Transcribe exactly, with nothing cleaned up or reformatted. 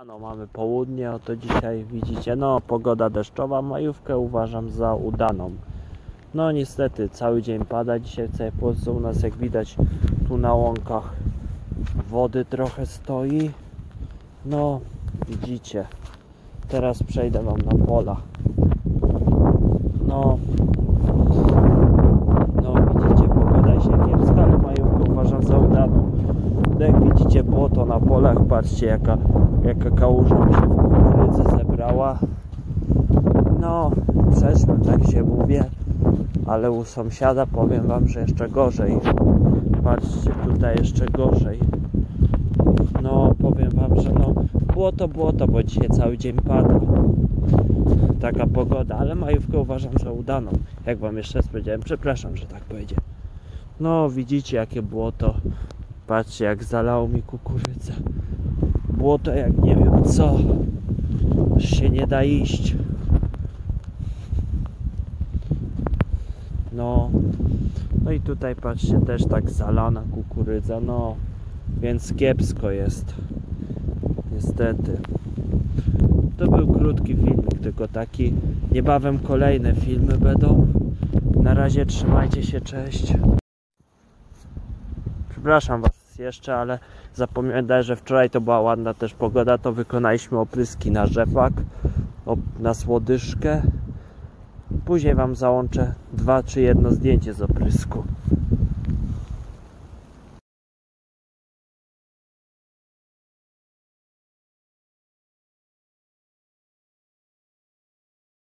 No, mamy południe, oto dzisiaj widzicie, no pogoda deszczowa, majówkę uważam za udaną. No niestety cały dzień pada dzisiaj w całej Polsce, u nas jak widać tu na łąkach wody trochę stoi. No widzicie, teraz przejdę wam na pola. No, no widzicie, pogoda się kiepska, ale majówkę uważam za udaną. No, jak widzicie błoto na polach, patrzcie jaka, jaka kałuża mi się w kukurydzy zebrała. No, przeszłem, tak się mówię, ale u sąsiada powiem wam, że jeszcze gorzej. Patrzcie, tutaj jeszcze gorzej. No, powiem wam, że no, błoto, błoto, bo dzisiaj cały dzień pada. Taka pogoda, ale majówkę uważam za udaną. Jak wam jeszcze raz powiedziałem, przepraszam, że tak powiedziałem. No, widzicie jakie błoto. Patrzcie, jak zalało mi kukurydzę. Błoto jak nie wiem co. Aż się nie da iść. No. No i tutaj patrzcie, też tak zalana kukurydza. No. Więc kiepsko jest. Niestety. To był krótki filmik, tylko taki. Niebawem kolejne filmy będą. Na razie trzymajcie się, cześć. Przepraszam was jeszcze, ale zapomniałem, że wczoraj to była ładna też pogoda, to wykonaliśmy opryski na rzepak, na słodyżkę. Później wam załączę dwa czy jedno zdjęcie z oprysku.